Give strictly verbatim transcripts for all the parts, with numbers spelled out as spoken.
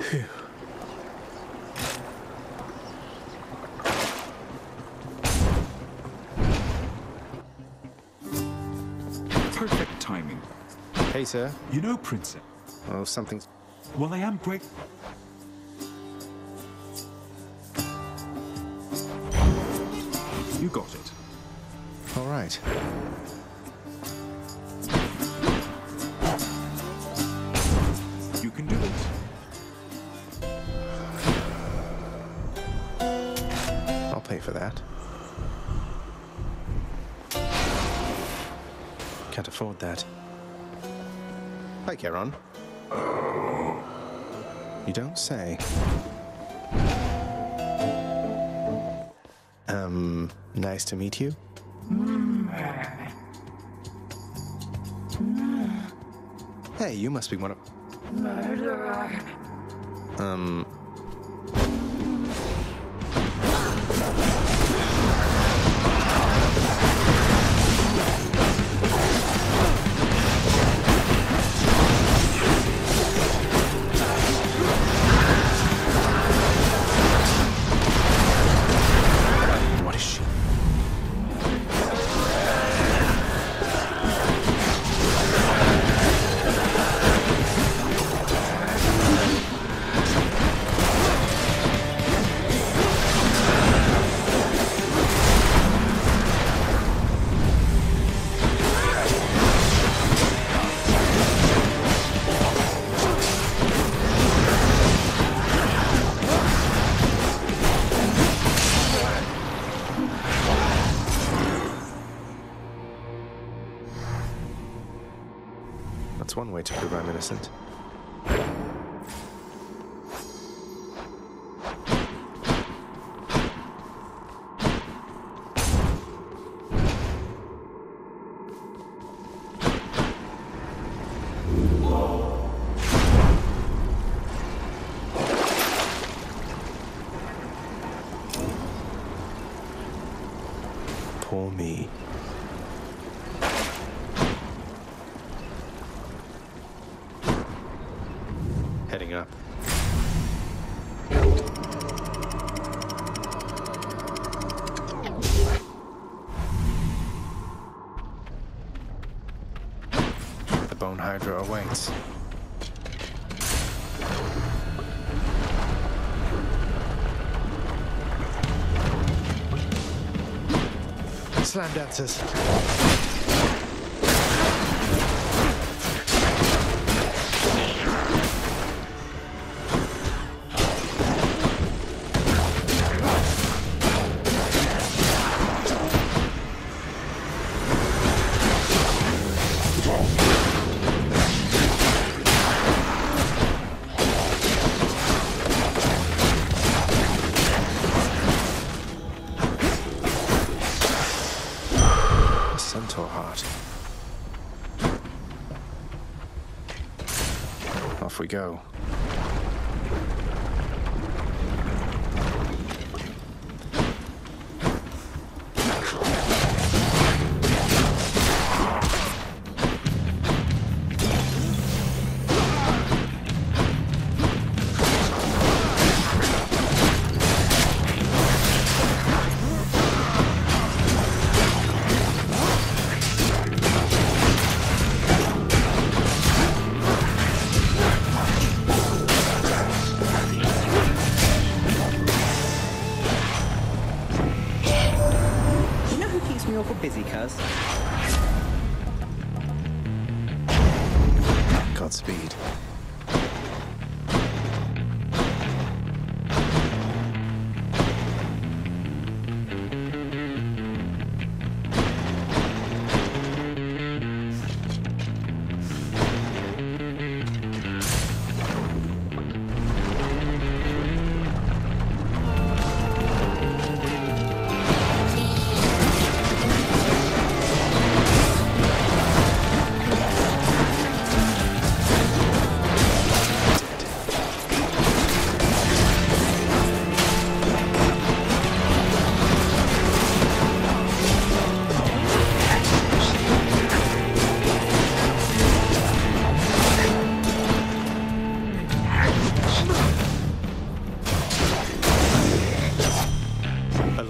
Phew. Perfect timing. Hey, sir. You know, Princess. Oh, something's... Well, I am great. You got it. All right. You can do it. I'll pay for that. Can't afford that. Hi, Charon. You don't say. Um, nice to meet you. Hey, you must be one of... Um... What is she? That's one way to prove I'm innocent. Poor me. Heading up. The Bone Hydra awaits. Slam dancers. Centaur heart. Off we go. Awful busy, cuz. Godspeed.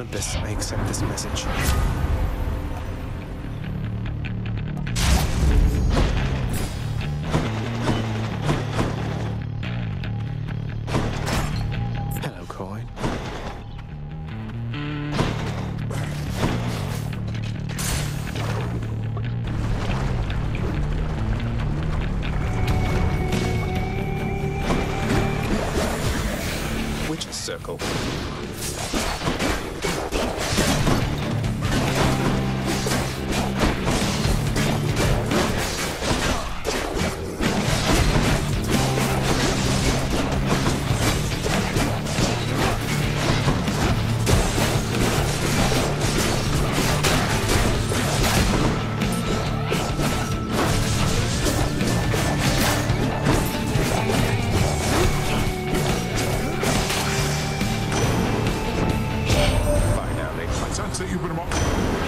Olympus, I accept this message. Hello, coin. Witch's circle. Sense that you've been among.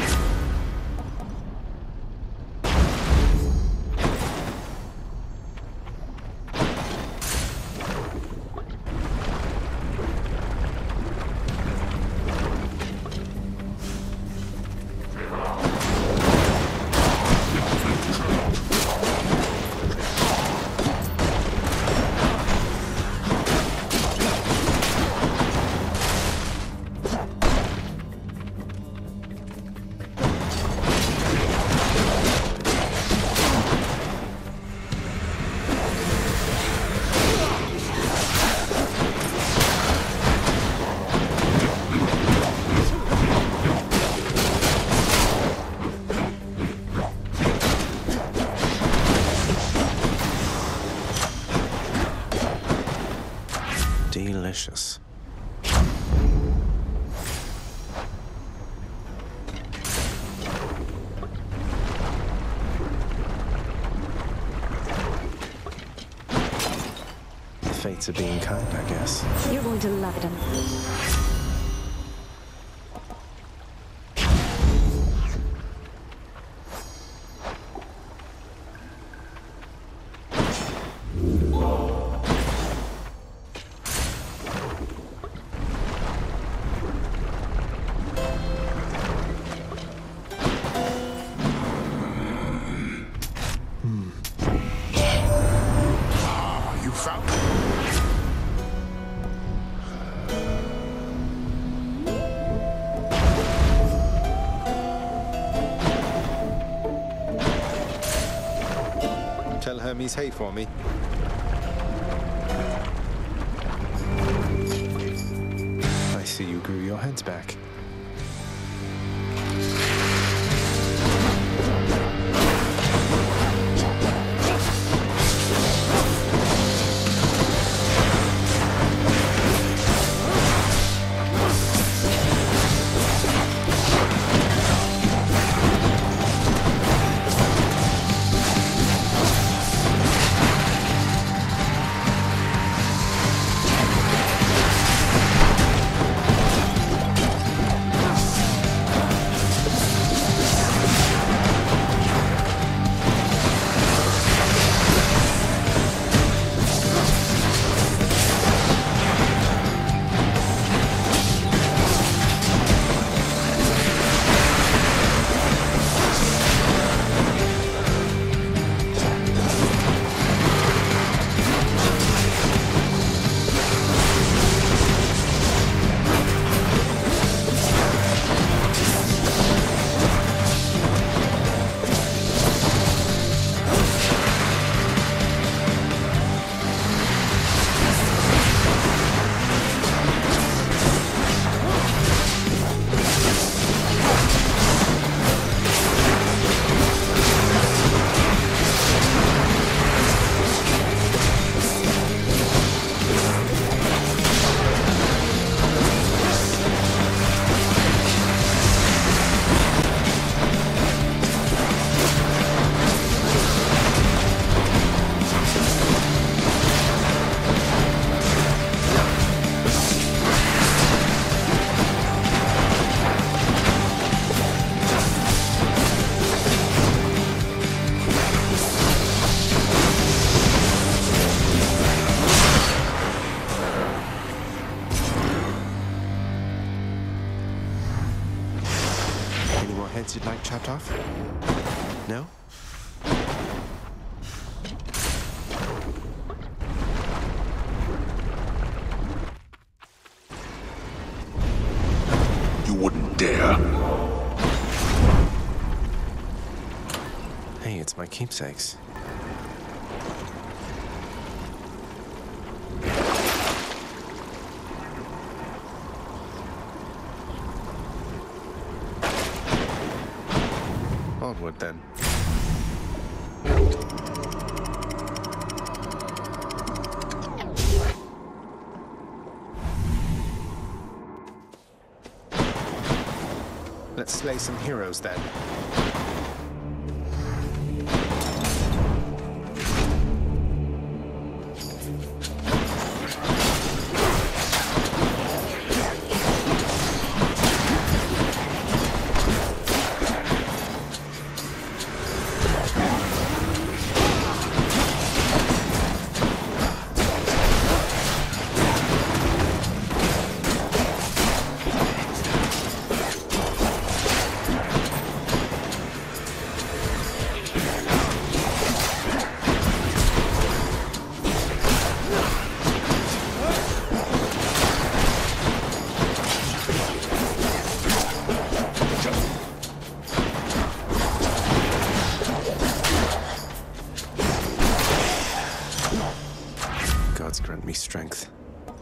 Delicious. The fates are being kind, I guess. You're going to love it. You found Tell Hermes hey for me. I see you grew your heads back. Heads you'd like chopped off? No? You wouldn't dare. Hey, it's my keepsakes. Onward, then. Let's slay some heroes, then. Gods grant me strength.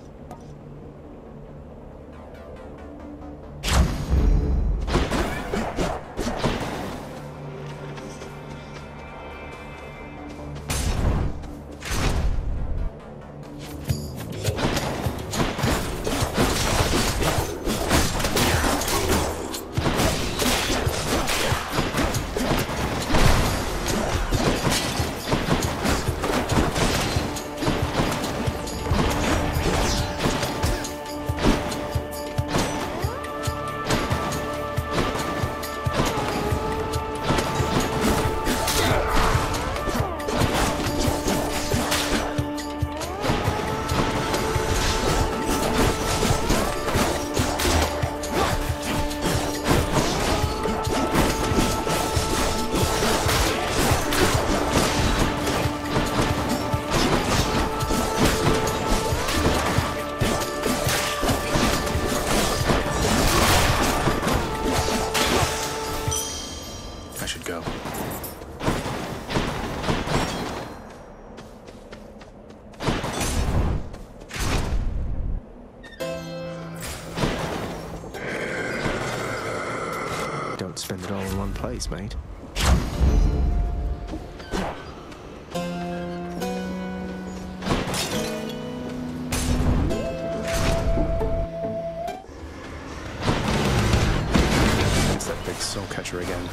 Go. Don't spend it all in one place, mate. It's that big soul catcher again.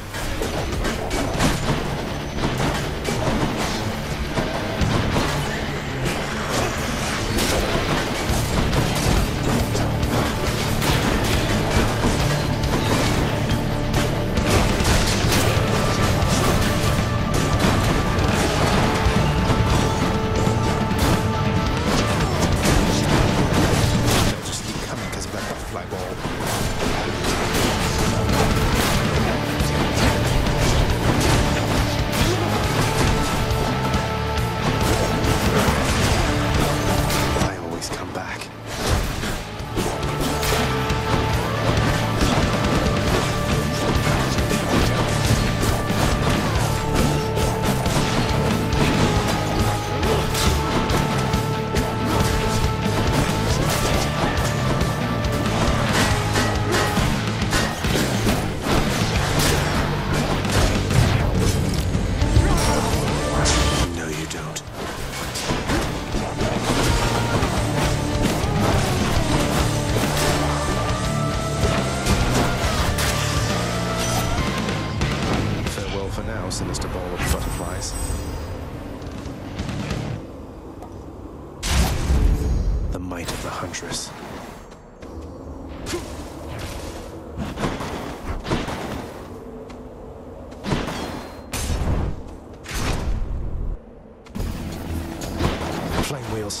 Sinister ball of butterflies. The might of the Huntress. Flame wheels.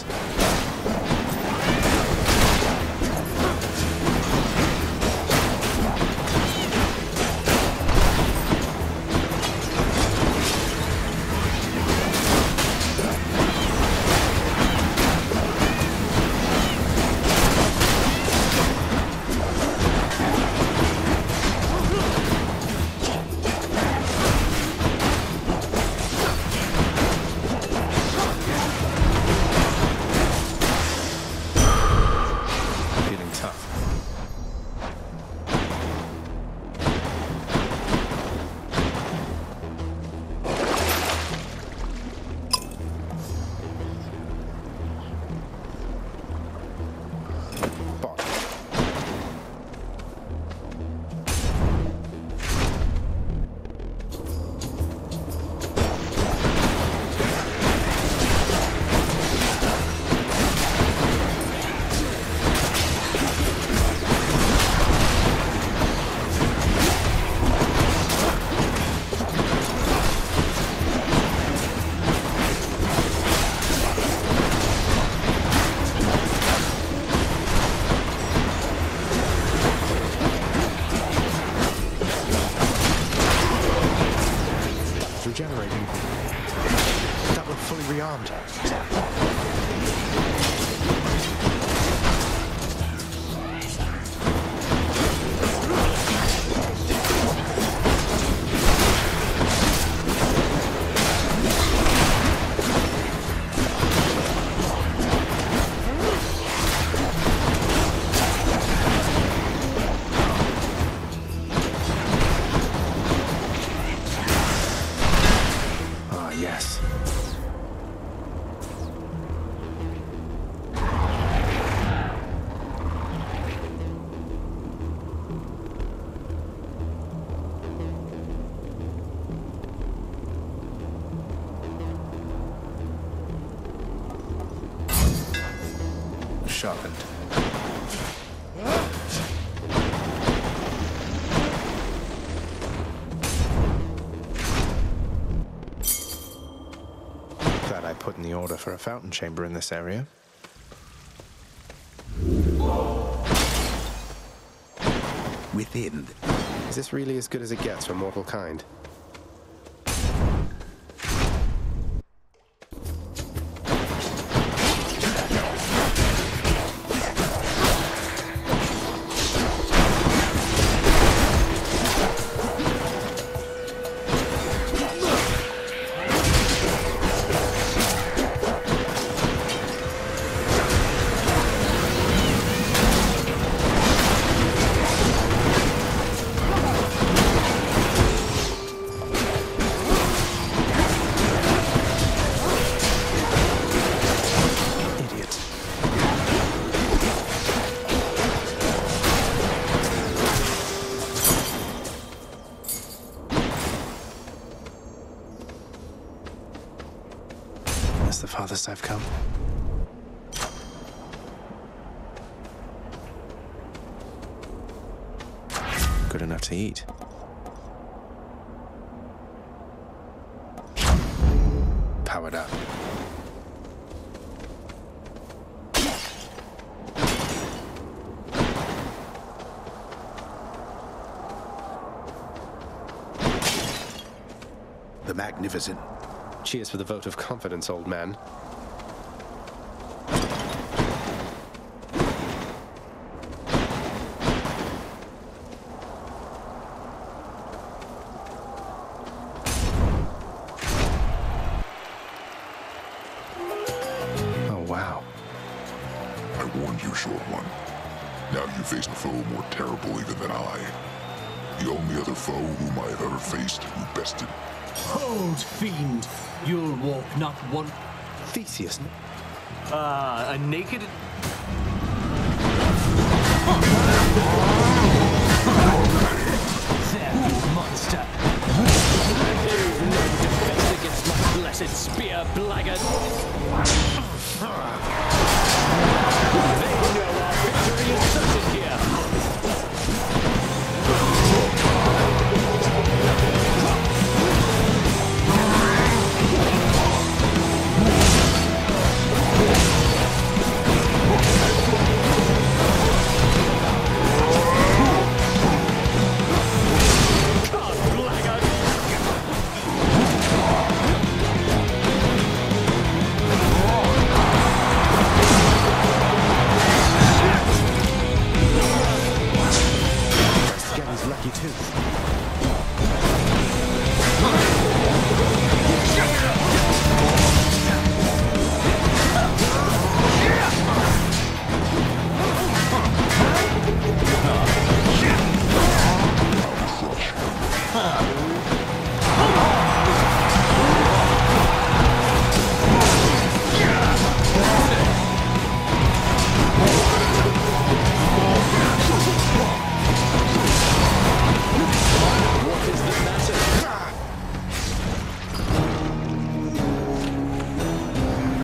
sharpened. Glad I put in the order for a fountain chamber in this area. Within. Is this really as good as it gets for mortal kind? That's the farthest I've come. Good enough to eat. Powered up. The Magnificent. Cheers for the vote of confidence, old man. Oh, wow. I warned you, short one. Now you face a foe more terrible even than I. The only other foe whom I have ever faced who bested. Hold, fiend! You'll walk not one... Theseus. Ah, a naked... There, you monster! You've no defense against my blessed spear, blackguard!